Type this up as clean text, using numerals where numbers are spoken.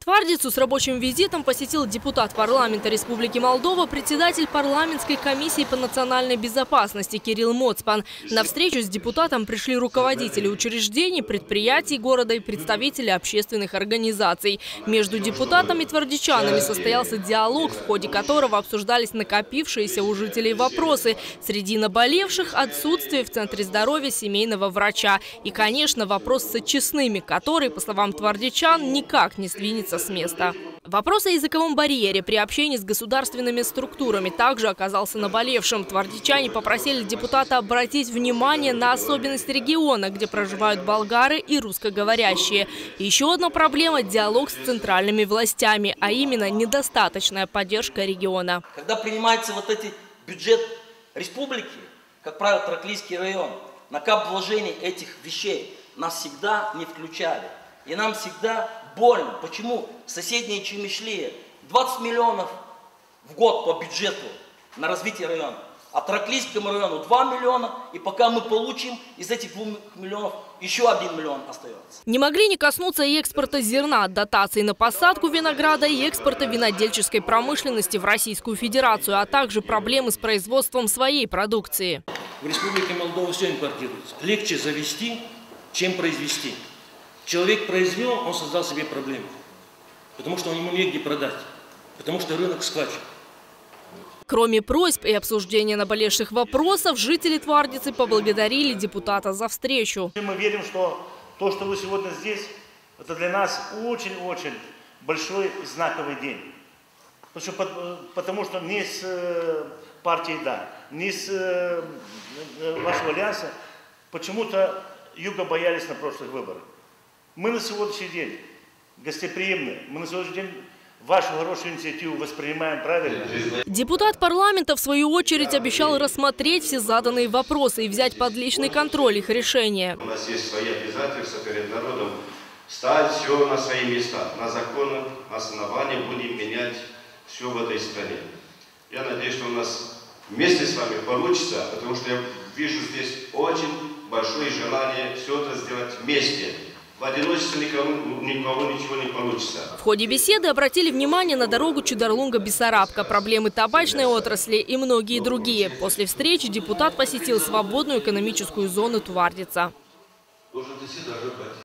Твардицу с рабочим визитом посетил депутат парламента Республики Молдова, председатель парламентской комиссии по национальной безопасности Кирилл Моцпан. На встречу с депутатом пришли руководители учреждений, предприятий города и представители общественных организаций. Между депутатами и твардичанами состоялся диалог, в ходе которого обсуждались накопившиеся у жителей вопросы. Среди наболевших – отсутствие в центре здоровья семейного врача. И, конечно, вопрос с отчисными, который, по словам твардичан, никак не сдвинется с места. Вопрос о языковом барьере при общении с государственными структурами также оказался наболевшим. Твардичане попросили депутата обратить внимание на особенности региона, где проживают болгары и русскоговорящие. Еще одна проблема – диалог с центральными властями, а именно недостаточная поддержка региона. Когда принимается бюджет республики, как правило, Траклийский район, на кап вложений этих вещей нас всегда не включали. И нам всегда больно. Почему соседние Чимишлии 20 миллионов в год по бюджету на развитие района, а Траклийскому району 2 миллиона, и пока мы получим из этих 2 миллионов еще 1 миллион остается. Не могли не коснуться и экспорта зерна, дотаций на посадку винограда и экспорта винодельческой промышленности в Российскую Федерацию, а также проблемы с производством своей продукции. В Республике Молдова все импортируется. Легче завести, чем произвести. Человек произвел, он создал себе проблемы, потому что ему негде продать, потому что рынок схвачен. Кроме просьб и обсуждения наболевших вопросов, жители Твардицы поблагодарили депутата за встречу. Мы верим, что то, что вы сегодня здесь, это для нас очень-очень большой знаковый день. Потому что ни с партией «Да», ни с вашего альянса почему-то юга боялись на прошлых выборах. Мы на сегодняшний день гостеприимны, мы на сегодняшний день вашу хорошую инициативу воспринимаем правильно. Депутат парламента, в свою очередь, обещал рассмотреть все заданные вопросы и взять под личный контроль их решения. У нас есть свои обязательства перед народом ставить все на свои места. На законных основаниях будем менять все в этой стране. Я надеюсь, что у нас вместе с вами получится, потому что я вижу здесь очень большое желание все это сделать вместе. В одиночестве никого ничего не получится. В ходе беседы обратили внимание на дорогу Чударлунга-Бессарабка, проблемы табачной отрасли и многие другие. После встречи депутат посетил свободную экономическую зону Твардица.